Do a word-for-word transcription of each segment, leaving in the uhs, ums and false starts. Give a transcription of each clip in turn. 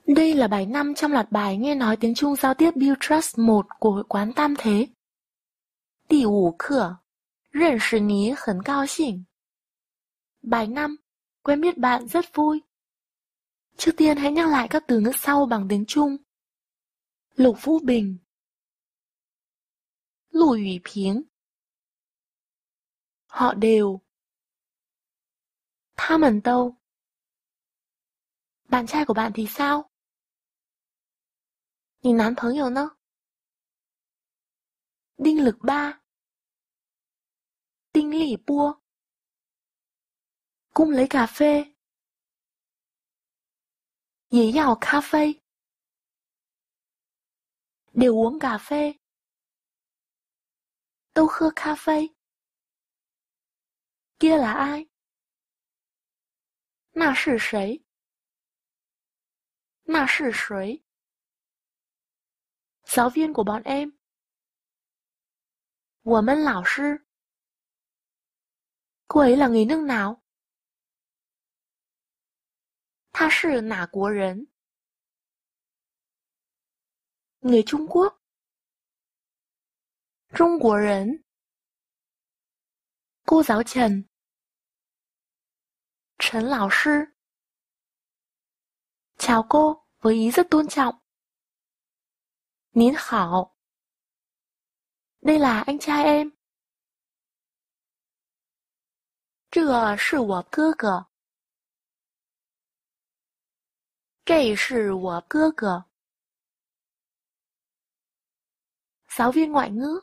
Đây là bài năm trong loạt bài nghe nói tiếng Trung giao tiếp Build Trust một của Hội quán Tam Thế.第五课，认识你很高兴。Bài năm, quen biết bạn rất vui. Trước tiên hãy nhắc lại các từ ngữ sau bằng tiếng Trung. Lục Vũ Bình, Lù Ủy Piếng, họ đều. Tha mẩn tâu. Bạn trai của bạn thì sao? 你男朋友呢？ Đinh lực ba, Đinh lỉ bua, cung lấy cà phê. Dĩ dào cà phê, đều uống cà phê. Đâu khơ cà phê. Kia là ai? Nà là谁? Nà là谁? Giáo viên của bọn em. 我们老师. Cô ấy là người nước nào? 他是哪国人? Người Trung Quốc. 中国人. Cô giáo Trần. Trần lão sư. Chào cô, với ý rất tôn trọng. Nín hảo. Đây là anh trai em. 这是我哥哥。这是我哥哥。Giáo viên ngoại ngữ.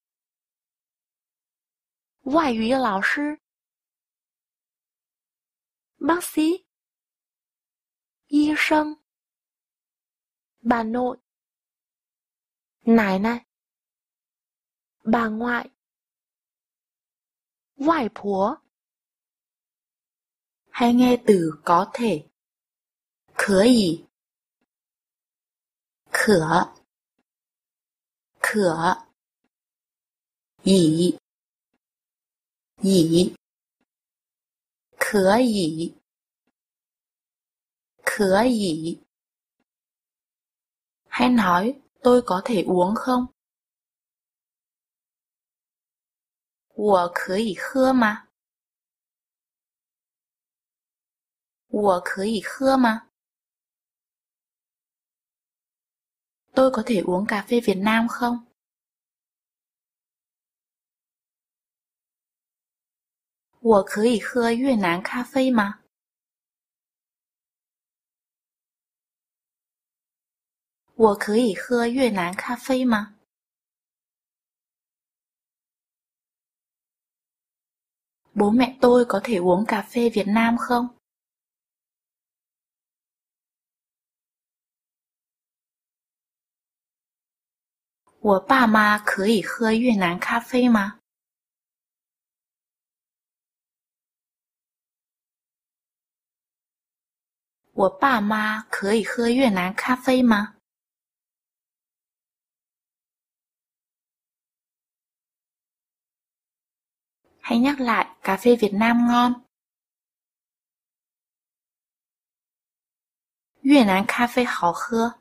外语老师。Bác sĩ. 医生。Bà nội. Nải nải. Bà ngoại. Ngoại婆. Hãy nghe từ có thể. 可以 可 可 以 以 可以 可以 Hãy nói tôi có thể uống không? 我可以喝吗? 我可以喝吗? Tôi có thể uống cà phê Việt Nam không? 我可以喝越南咖啡吗? 我可以喝越南咖啡吗? Bố mẹ tôi có thể uống cà phê Việt Nam không? 我爸妈可以喝越南咖啡吗? 我爸妈可以喝越南咖啡吗? Hãy nhắc lại cà phê Việt Nam ngon. 越南咖啡好喝.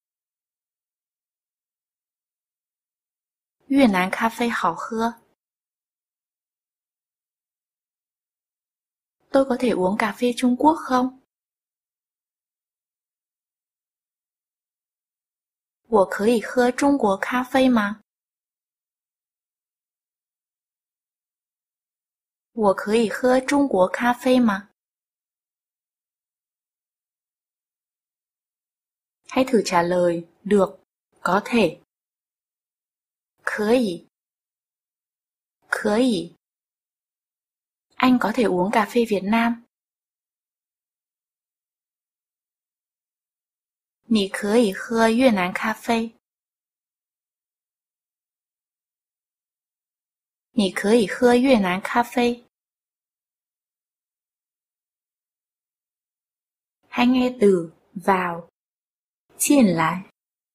越南咖啡好喝. Tôi có thể uống cà phê Trung Quốc không? 我可以喝中国咖啡吗? 我可以喝中国咖啡吗? Hãy thử trả lời được, có thể. 可以 可以 Anh có thể uống cà phê Việt Nam. 你可以喝越南咖啡. 你可以喝越南咖啡. Hãy nghe từ vào. 进来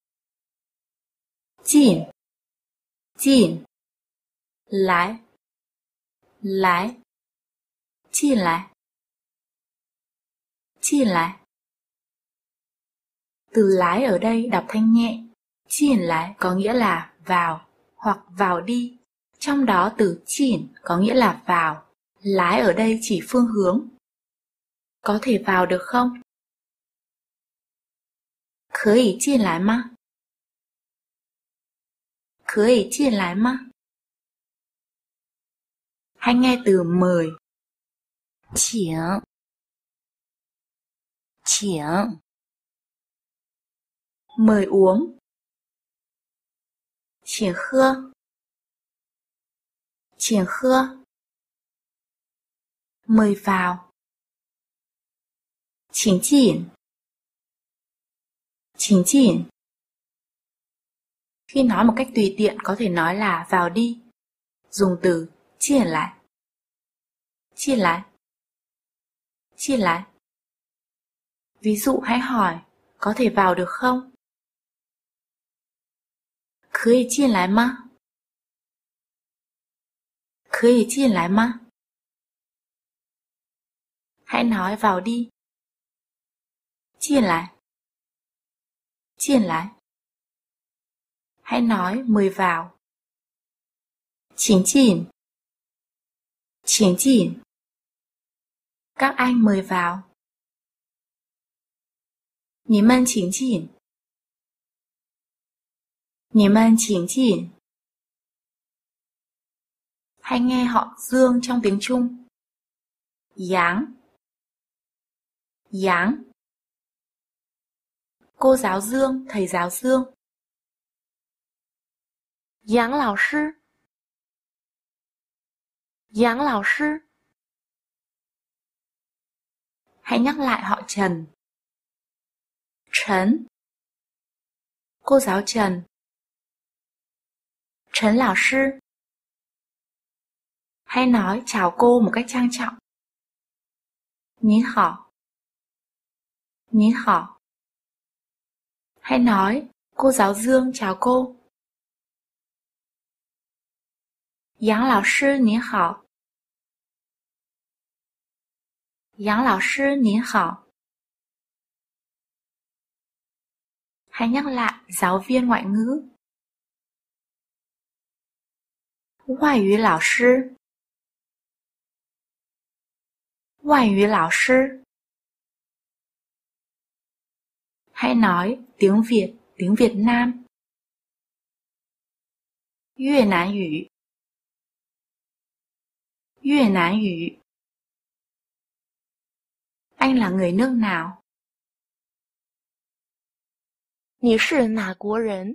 进 进 来 来 进来 进来 Từ lái ở đây đọc thanh nhẹ, chỉn lái có nghĩa là vào hoặc vào đi. Trong đó từ chỉn có nghĩa là vào, lái ở đây chỉ phương hướng. Có thể vào được không? 可以进来吗？可以进来吗？ Hay nghe từ mời. 请，请， Mời uống. 请喝，请喝。Mời vào. 请进，请进。Khi nói một cách tùy tiện có thể nói là vào đi. Dùng từ进来，进来，进来。Ví dụ hãy hỏi, có thể vào được không? 可以进来吗？可以进来吗？ Hãy nói vào đi. 进来，进来。Hãy nói mời vào. 请进，请进。Các anh mời vào. 你们请进，你们请进。Hay nghe họ Dương trong tiếng Trung. Giáng, giáng. Cô giáo Dương, thầy giáo Dương. 杨老师，杨老师。 Hãy nhắc lại họ Trần. Trần. Cô giáo Trần. Trần lão sư. Hãy nói chào cô một cách trang trọng. 你好，你好。Hãy nói cô giáo Dương chào cô. 杨老师你好。杨老师你好。Hãy nhắc lại giáo viên ngoại ngữ. 外语老师，外语老师。Hãy nói tiếng Việt, tiếng Việt Nam. 越南语，越南语。Anh là người nước nào? 你是哪国人？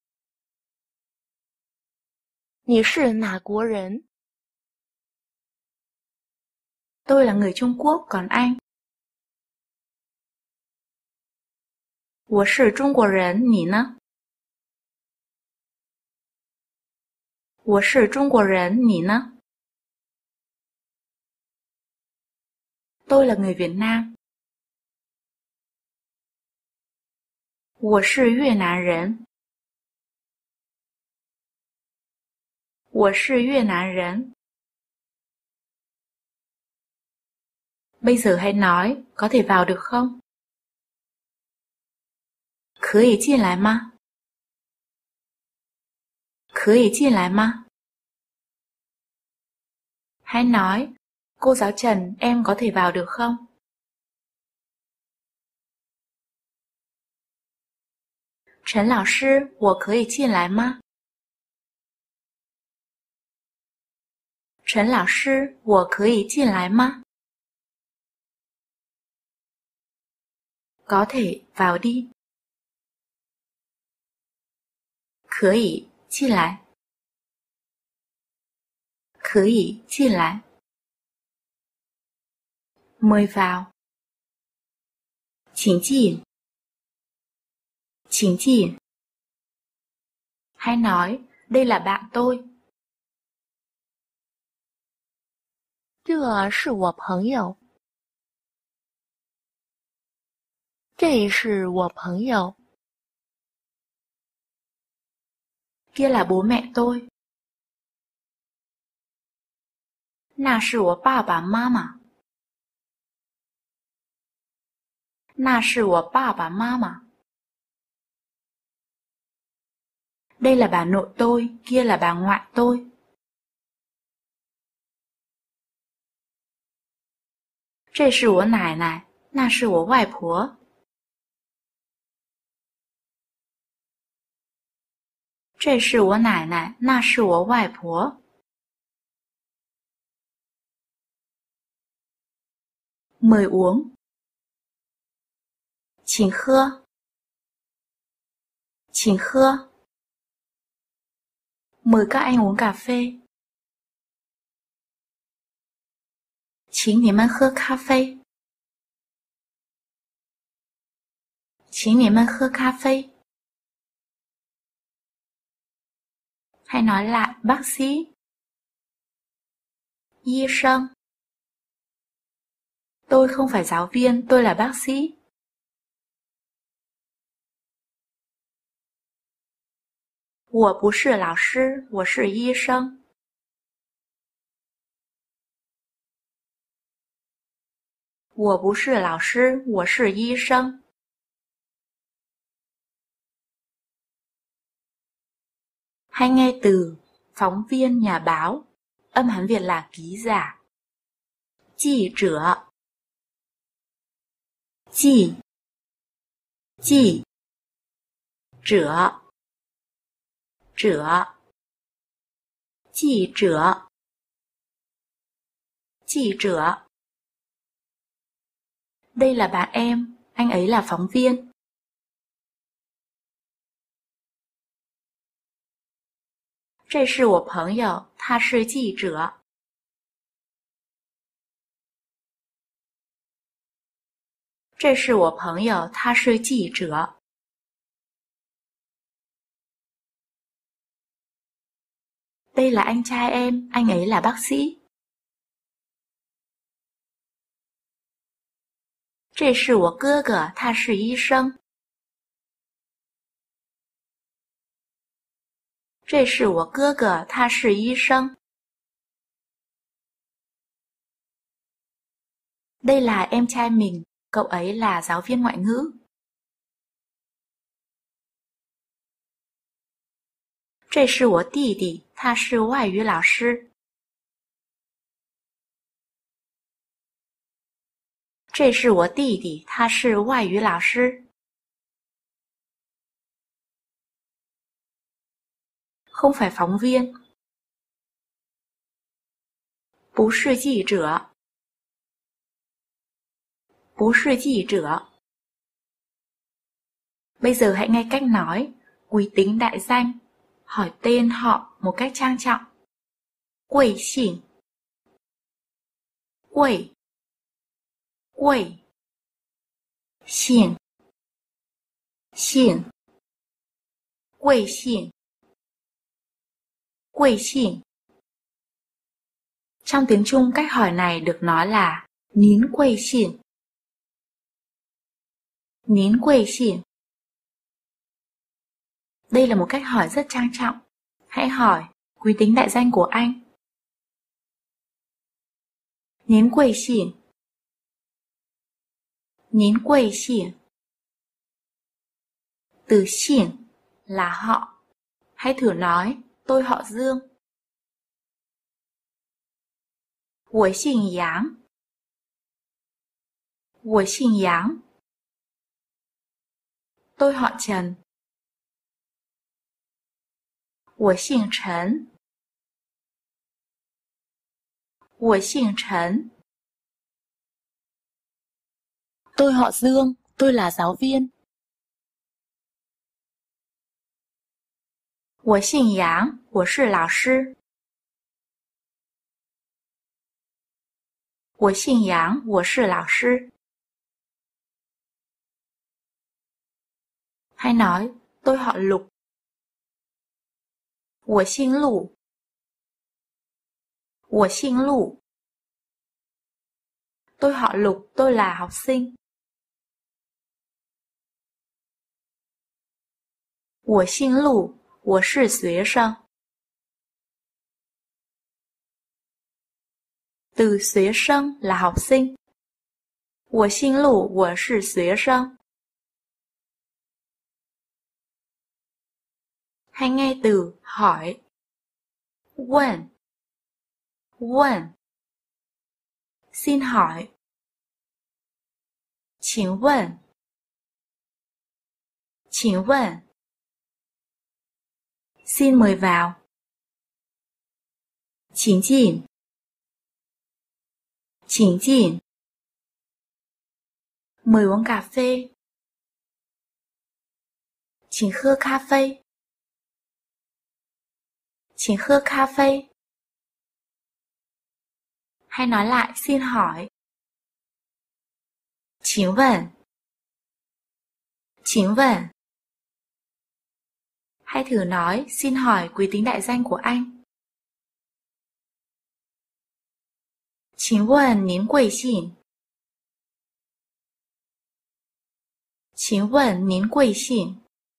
你是哪国人？ Tôi là người Trung Quốc, còn anh? 我是中国人，你呢？我是中国人，你呢？ Tôi là người Việt Nam. 我是越南人。我是越南人。Bây giờ hãy nói, có thể vào được không? 可以进来吗？可以进来吗？ Hãy nói, cô giáo Trần, em có thể vào được không? 陈老师，我可以进来吗？陈老师，我可以进来吗？ Có thể, vào đi. 可以，进来。可以，进来。Mời vào. 请进。请进。Hãy nói, đây là bạn tôi. 这是我朋友。这是我朋友。 Kia là bố mẹ tôi. 那是我爸爸妈妈。那是我爸爸妈妈。 Đây là bà nội tôi, kia là bà ngoại tôi. 这是我奶奶，那是我外婆。这是我奶奶，那是我外婆。mời uống. 请喝，请喝。mời các anh uống cà phê. 请你们喝咖啡。请你们喝咖啡. Hãy nói lại bác sĩ. 医生. Tôi không phải giáo viên, tôi là bác sĩ. 我不是老师，我是医生。我不是老师，我是医生。Hay nghe từ phóng viên nhà báo, âm Hán Việt là ký giả.记者.记.记. 者. 者. 记者. 记者. Đây là bạn em, anh ấy là phóng viên. 这是我朋友，他是记者。这是我朋友，他是记者。Đây là anh trai em, anh ấy là bác sĩ. 这是我哥哥，他是医生。这是我哥哥，他是医生。Đây là em trai mình, cậu ấy là giáo viên ngoại ngữ. 这是我弟弟，他是外语老师。这是我弟弟，他是外语老师。Không phải phóng viên. 不是记者。不是记者. Bây giờ hãy nghe cách nói quý tính đại danh, hỏi tên họ một cách trang trọng. Quầy xỉn. Quầy. Quầy. Xỉn. Xỉn. Quầy xỉn. Quầy xỉn. Trong tiếng Trung, cách hỏi này được nói là nín quầy xỉn. Nín quầy xỉn. Đây là một cách hỏi rất trang trọng. Hãy hỏi quý tính đại danh của anh. Nín quầy xỉn. Nín quầy xỉn. Từ xỉn là họ. Hãy thử nói tôi họ Dương. 我姓杨。我姓杨。Tôi họ Trần. 我姓陈。我姓陈. Tôi họ Dương, tôi là giáo viên. 我姓杨，我是老师。我姓杨，我是老师。Hay nói, tôi họ Lục. 我姓陆。我姓陆. Tôi họ Lục, tôi là học sinh. 我姓陆，我是学生。Từ 学生 là học sinh. 我姓陆，我是学生。 Hay nghe từ hỏi.问,问. Xin hỏi. 请问，请问。Xin mời vào. 请进，请进。Mời uống cà phê. 请喝咖啡，请喝咖啡. Hay nói lại xin hỏi. 请问，请问. Hay thử nói xin hỏi quý tính đại danh của anh. 请问您贵姓？请问您贵姓？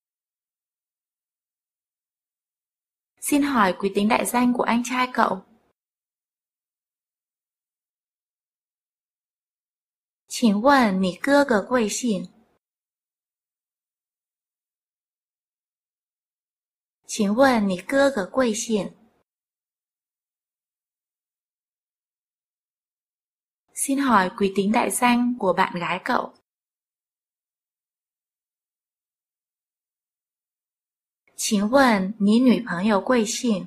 Xin hỏi quý tính đại danh của anh trai cậu. 请问你哥哥贵姓？请问你哥哥贵姓？ Xin hỏi quý tính đại danh của bạn gái cậu. 请问你女朋友贵姓？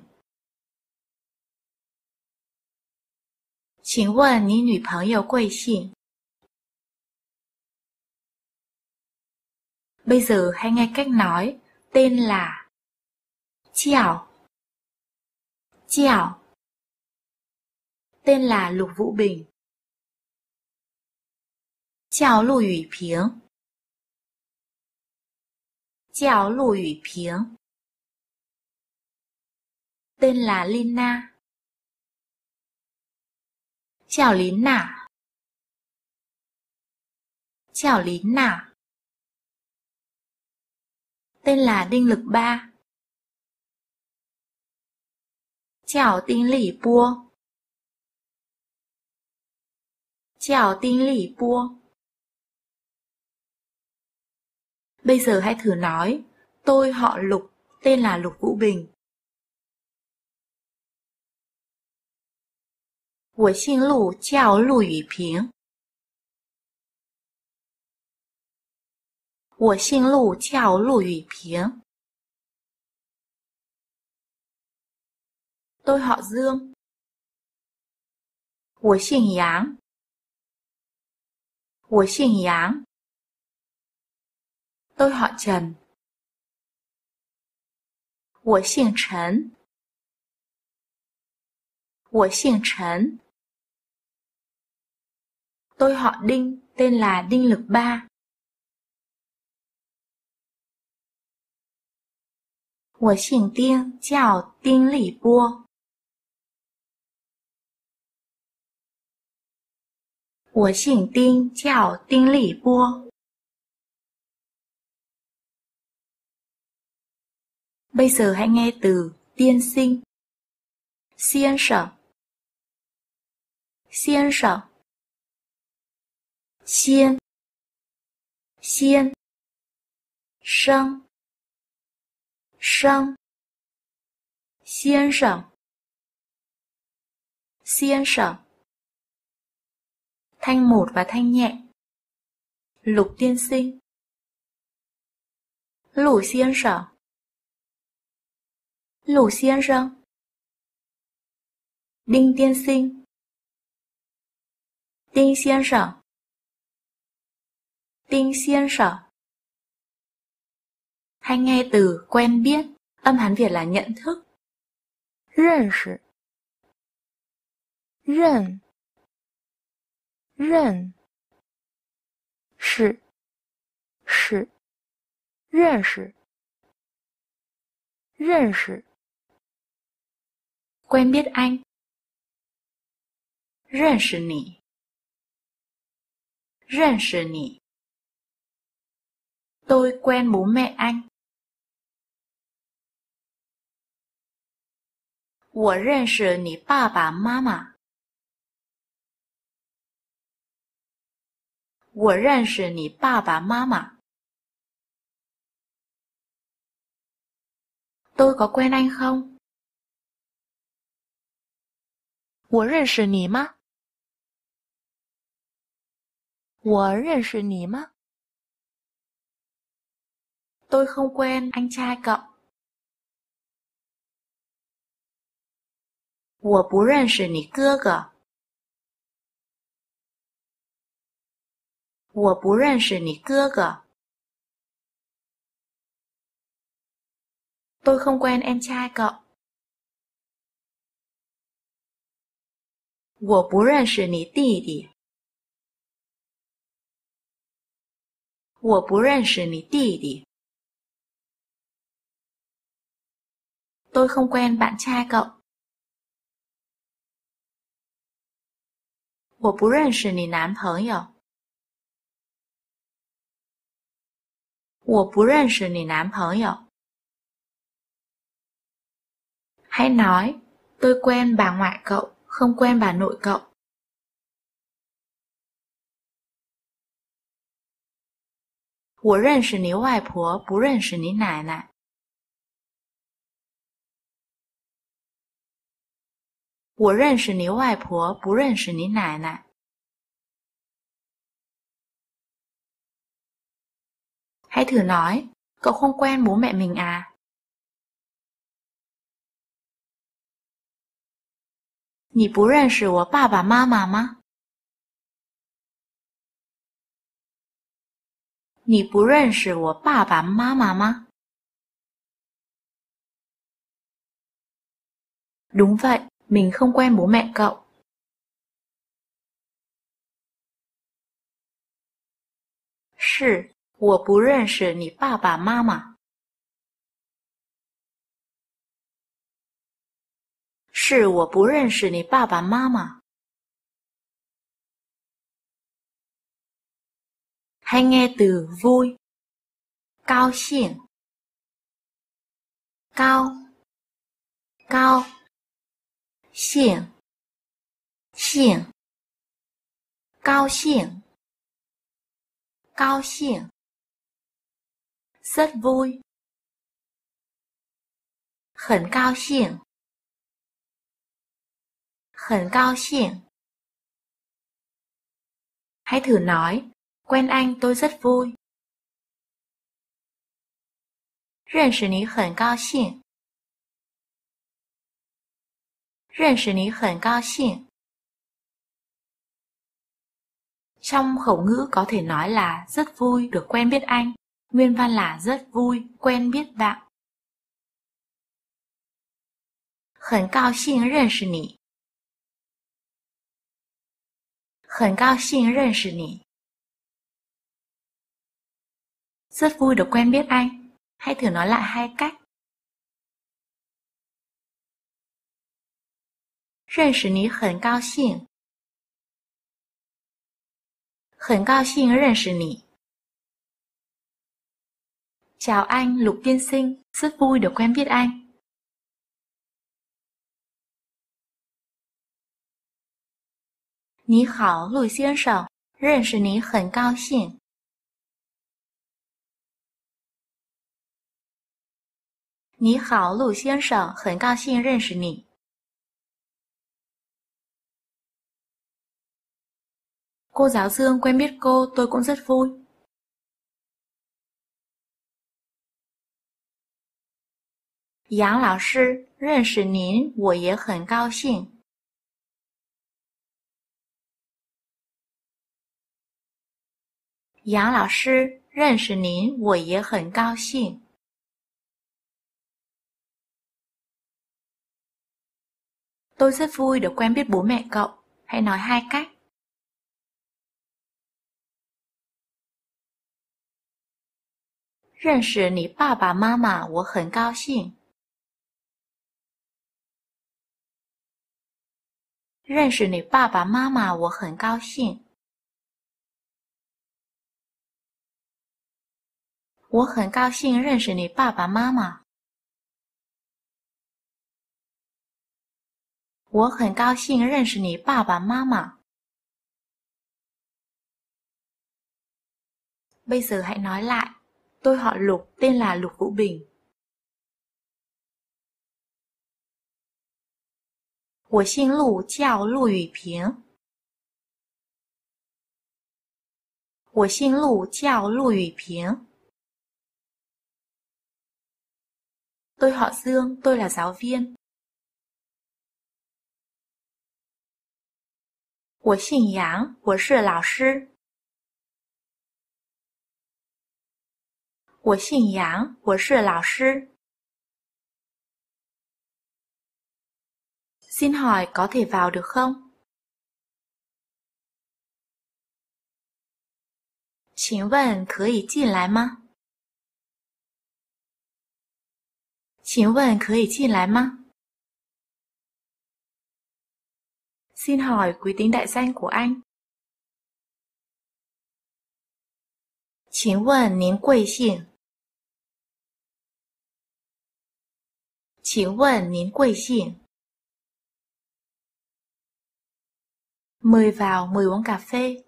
请问你女朋友贵姓？ Bây giờ hãy nghe cách nói tên là Chào. Chào. Tên là Lục Vũ Bình. Chào Lục Ủy平. Chào Lục Ủy平. Tên là Lina. Chào Lina. Chào Lina. Tên là Đinh Lực Ba. Chào Đinh Lỷ Bua. Chào Đinh Lỷ Bua. Bây giờ hãy thử nói tôi họ Lục, tên là Lục Vũ Bình. 我姓陆，叫陆雨平。我姓陆，叫陆雨平。Tôi họ Dương. 我姓杨。我姓杨。Tôi họ Trần. 我姓陈。我姓陈。Tôi họ Đinh, tên là Đinh Lực Ba. 我姓丁，叫丁立波。我姓丁，叫丁立波。Bây giờ hãy nghe từ tiên sinh. 先生，先生。先，先，生，生，先生，先生. Thanh một và thanh nhẹ. Lục tiên sinh. Lục先生. Lục先生. Đinh tiên sinh. Đinh 先生. Đinh 先生. Hay nghe từ quen biết, âm Hán Việt là nhận thức. 认识，认，认，是，是，认识，认识。 Quen biết anh. 认识你，认识你。Tôi quen bố mẹ anh. 我认识你爸爸妈妈。我认识你爸爸妈妈。 Tôi có quen anh không? 我认识你吗？我认识你吗？ Tôi không quen anh trai cậu. 我不认识你哥哥。我不认识你哥哥。Tôi không quen em trai cậu. 我不认识你弟弟。我不认识你弟弟。Tôi không quen bạn trai cậu. 我不认识你男朋友。我不认识你男朋友。Hãy nói, tôi quen bà ngoại cậu, không quen bà nội cậu. 我认识你外婆，不认识你奶奶。我认识你外婆，不认识你奶奶。Hãy thử nói, cậu không quen bố mẹ mình à? 你不认识我爸爸妈妈吗？你不认识我爸爸妈妈吗？ Đúng vậy, mình không quen bố mẹ cậu. 是，我不认识你爸爸妈妈。是，我不认识你爸爸妈妈。Hay nghe từ vui, cao兴, cao, cao, 兴, 兴, 高兴, 高兴, rất vui, 很高兴，很高兴。Hãy thử nói, quen anh tôi rất vui. 认识你很高兴。认识你很高兴。Trong khẩu ngữ có thể nói là rất vui được quen biết anh, nguyên văn là rất vui quen biết bạn. 很高兴认识你。很高兴认识你。Rất vui được quen biết anh. Hãy thử nói lại hai cách. 认识你很高兴。很高兴认识你。Chào anh Lục tiên sinh, rất vui được quen biết anh. 你好，陆先生，认识你很高兴。你好，陆先生，很高兴认识你。Cô giáo Dương quen biết cô, tôi cũng rất vui. 杨老师，认识您，我也很高兴。杨老师，认识您，我也很高兴。Tôi rất vui được quen biết bố mẹ cậu. Hãy nói hai cách. 认识你爸爸妈妈，我很高兴。认识你爸爸妈妈，我很高兴。我很高兴认识你爸爸妈妈。我很高兴认识你爸爸妈妈。Bây giờ hãy nói lại. Tôi họ Lục, tên là Lục Vũ Bình. 我姓陆，叫陆雨平。我姓陆，叫陆雨平。Tôi họ Dương, tôi là giáo viên. 我姓杨，我是老师。我姓杨，我是老师。Xin hỏi có thể vào được không? 请问可以进来吗？请问可以进来吗？ Xin hỏi quý tính đại danh của anh. 请问您贵姓？请问您贵姓？ Mời vào, mời uống cà phê.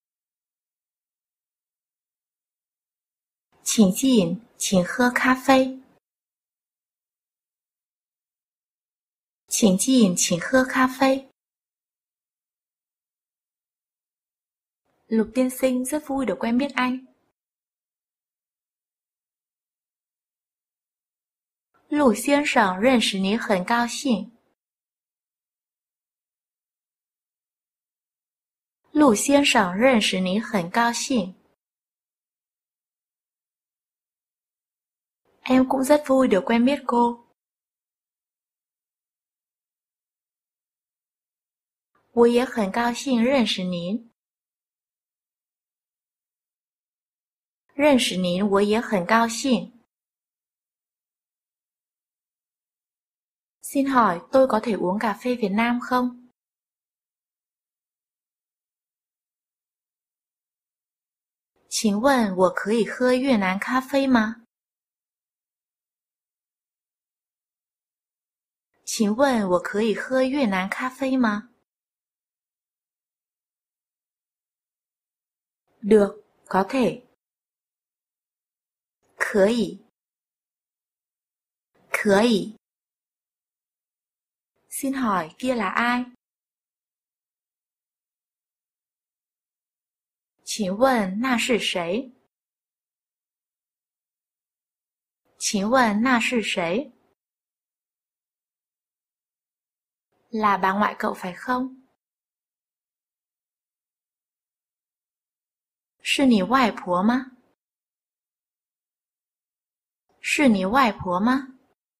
请进，请喝咖啡。请进，请喝咖啡。Lục tiên sinh rất vui được quen biết anh. 陆先生认识你很高兴。陆先生认识你很高兴。Em cũng rất vui được quen biết cô. 我也很高兴认识您。认识您，我也很高兴。Xin hỏi tôi có thể uống cà phê Việt Nam không? 请问我可以喝越南咖啡吗？请问我可以喝越南咖啡吗？ Được, có thể. 可以，可以。Xin hỏi kia là ai? 请问那是谁？请问那是谁？ Là bà ngoại cậu phải không? 是你外婆吗？是你外婆吗？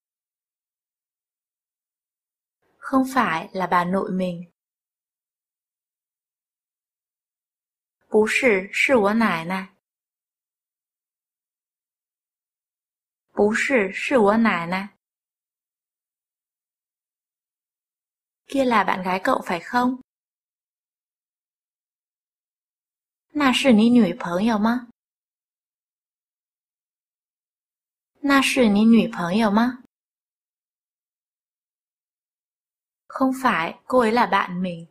Không phải là bà nội mình. 不是，是我奶奶。不是，是我奶奶。Kia là bạn gái cậu phải không? 那是你女朋友吗？那是你女朋友吗？ Không phải, cô ấy là bạn mình.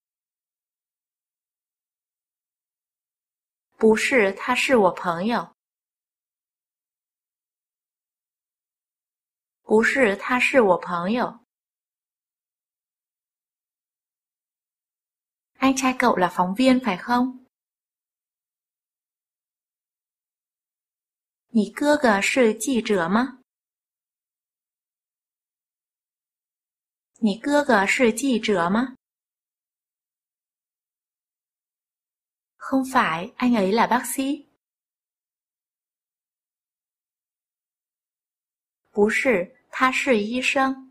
不是，她是我朋友。不是，她是我朋友。Anh trai cậu là phóng viên phải không? 你哥哥是记者吗？你哥哥是记者吗？ Không phải, anh ấy là bác sĩ. 不是，他是医生。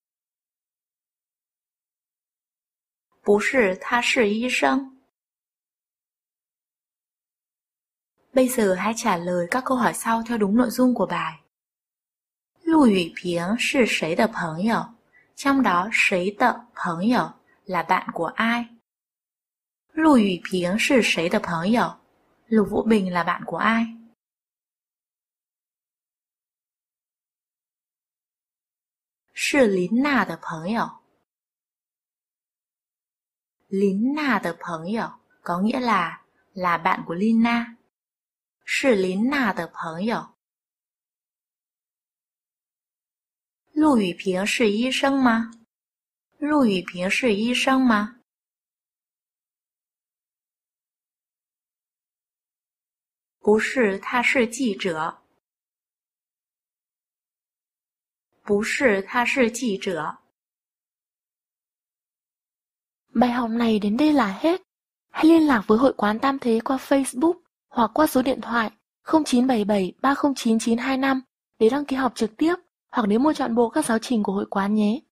不是，他是医生。Bây giờ hãy trả lời các câu hỏi sau theo đúng nội dung của bài. Lưu Ủy Piếng là 谁的朋友? Trong đó 谁的朋友 là bạn của ai? Lưu Ủy Piếng là 谁的朋友? Lục Vũ Bình là bạn của ai? Là Lín Na的朋友. Lín Na的朋友 có nghĩa là là bạn của Lina. 是琳娜的朋友。陆羽平是医生吗？ 陆羽平是医生吗？不是，他是记者。不是，他是记者。 Bài học này đến đây là hết. Hãy liên lạc với Hội quán Tam Thế qua Facebook hoặc qua số điện thoại không chín bảy bảy ba không chín chín hai năm để đăng ký học trực tiếp hoặc đến mua trọn bộ các giáo trình của hội quán nhé.